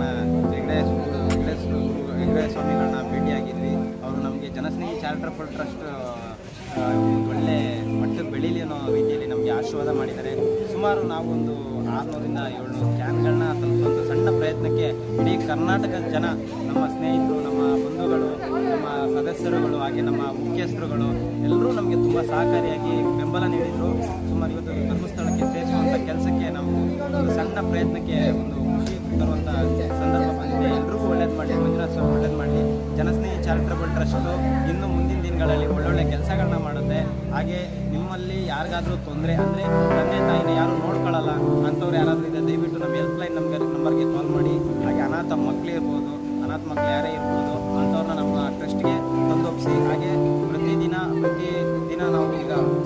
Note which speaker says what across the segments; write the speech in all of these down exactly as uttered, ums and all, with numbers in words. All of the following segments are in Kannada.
Speaker 1: ಗುರುಗಳನ್ನ ವೆಂಕಟೇಶ ವೆಂಕಟೇಶ ವೆಂಕಟೇಶ ಸ್ವಾಮಿಗಳನ್ನ ಭೇಟಿಯಾಗಿದ್ವಿ. ಅವರು ನಮಗೆ ಜನಸ್ನೇಹಿ ಚಾರಿಟಬಲ್ ಟ್ರಸ್ಟ್ ಒಳ್ಳೆ ಮಟ್ಟಕ್ಕೆ ಬೆಳೀಲಿ ಅನ್ನೋ ರೀತಿಯಲ್ಲಿ ನಮಗೆ ಆಶೀರ್ವಾದ ಮಾಡಿದ್ದಾರೆ. ಸುಮಾರು ನಾವೊಂದು ಆರುನೂರಿಂದ ಏಳ್ನೂರು ಕ್ಯಾನ್ಗಳನ್ನ ತಲುಪಿಸುವಂಥ ಸಣ್ಣ ಪ್ರಯತ್ನಕ್ಕೆ ಇಡೀ ಕರ್ನಾಟಕದ ಜನ, ನಮ್ಮ ಸ್ನೇಹಿತರು, ನಮ್ಮ ಬಂಧುಗಳು, ನಮ್ಮ ಸದಸ್ಯರುಗಳು, ಹಾಗೆ ನಮ್ಮ ಮುಖ್ಯಸ್ಥರುಗಳು ಎಲ್ಲರೂ ನಮಗೆ ತುಂಬ ಸಹಕಾರಿಯಾಗಿ ಬೆಂಬಲ ನೀಡಿದರು. ಸುಮಾರು ಇವತ್ತು ಧರ್ಮಸ್ಥಳಕ್ಕೆ ಸೇರಿಸುವಂಥ ಕೆಲಸಕ್ಕೆ ನಾವು ಒಂದು ಸಣ್ಣ ಪ್ರಯತ್ನಕ್ಕೆ ಒಂದು ಖುಷಿ ತರುವಂಥ ಸಂದರ್ಭ ಬಂದಿದೆ. ಎಲ್ರಿಗೂ ಒಳ್ಳೇದು ಮಾಡಲಿ, ಮಂಜುನಾಥ್ ಸ್ವಾಮಿ ಒಳ್ಳೇದು ಮಾಡಲಿ. ಜನಸ್ನೇಹಿ ಚಾರಿಟಬಲ್ ಟ್ರಸ್ಟು ಇನ್ನು ಮುಂದಿನ ದಿನಗಳಲ್ಲಿ ಒಳ್ಳೊಳ್ಳೆ ಕೆಲಸಗಳನ್ನ ಮಾಡುತ್ತೆ. ಹಾಗೆ ನಿಮ್ಮಲ್ಲಿ ಯಾರಿಗಾದರೂ ತೊಂದರೆ ಅಂದರೆ ತಂದೆ ತಾಯಿನ ಯಾರು ನೋಡ್ಕೊಳ್ಳಲ್ಲ ಅಂಥವ್ರು ಯಾರಾದರೂ ಇದೆ, ದಯವಿಟ್ಟು ನಮ್ಮ ಹೆಲ್ಪ್ಲೈನ್ ನಮ್ಗೆ ನಂಬರ್ಗೆ ಕಾಲ್ ಮಾಡಿ. ಹಾಗೆ ಅನಾಥ ಮಕ್ಕಳು ಇರ್ಬೋದು, ಅನಾಥ ಮಕ್ಕಳು ಯಾರೇ ಇರ್ಬೋದು, ಅಂಥವ್ರನ್ನ ನಮ್ಮ ಟ್ರಸ್ಟ್ಗೆ ತಂದೊಪ್ಪಿಸಿ. ಹಾಗೆ ಪ್ರತಿದಿನ ಪ್ರತಿ ದಿನ ನಾವು ಈಗ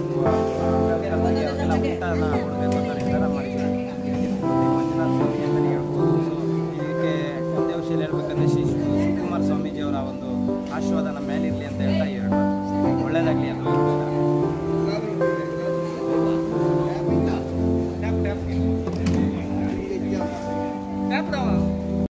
Speaker 1: ಎಲ್ಲ ಊಟನ ಕೊಡಬೇಕು ಅಂತ ನಿರ್ಧಾರ ಮಾಡಿದ್ದೀವಿ. ಮಂಜುನಾಥ ಸ್ವಾಮಿ ಅಂತಲೇ ಹೇಳ್ಬೋದು. ಇದಕ್ಕೆ ಒಂದೇ ವಿಷಯ ಹೇಳ್ಬೇಕಂದ್ರೆ ಶ್ರೀ ಶಿವಕುಮಾರ ಸ್ವಾಮೀಜಿಯವರ ಒಂದು ಆಶೀರ್ವಾದ ನಮ್ಮ ಮೇಲಿರಲಿ ಅಂತ ಹೇಳ್ತಾ ಎರಡು